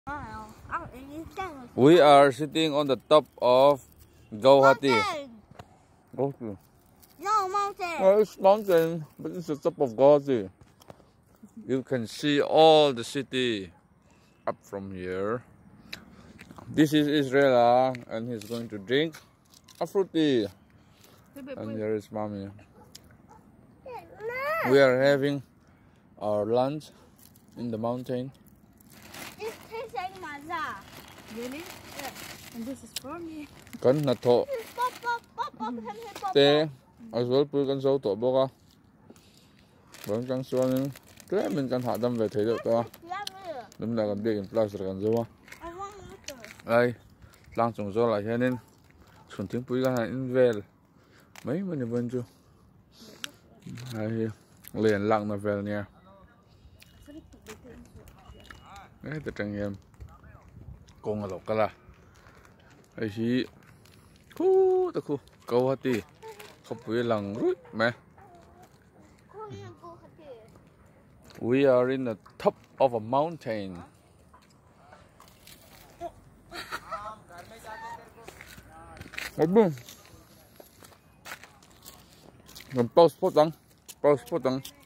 We are sitting on the top of Gauhati. Mountain. No mountain. Well, it's mountain, but it's the top of Gauhati. You can see all the city up from here. This is Israel, and he's going to drink a fruity. And here is mommy. We are having our lunch in the mountain. It tastes like maza. Really? Yeah. And this is for me. Kan na to. Pop, pop, pop, pop. Te, as well pui kan sâu to boka. Vẫn kan suan thế mình kan hạ đâm về thấy được to. Đúng là kan big in plus kan zo. Đây, lang chung zo lại nên sun tiếng pui kan in vel. Mấy mình vẫn chưa. Đây, liền lặng là vel nha. Đấy, từ trang em con lộc cả là ấy gì khu ta khu Gauhati không phải lằng rút mẹ. We are in the top of a mountain. Boom. Còn pause spot đắng.